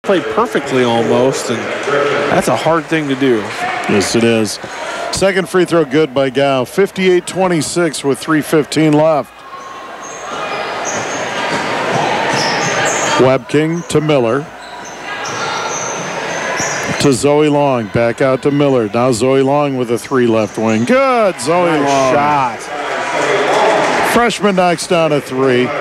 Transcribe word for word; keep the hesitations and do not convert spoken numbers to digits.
played perfectly almost, and that's a hard thing to do. Yes, it is. Second free throw good by Gow. fifty-eight twenty-six with three fifteen left. Webking to Miller. To Zoe Long. Back out to Miller. Now Zoe Long with a three left wing. Good, Zoe Nice Long. shot. Freshman knocks down a three.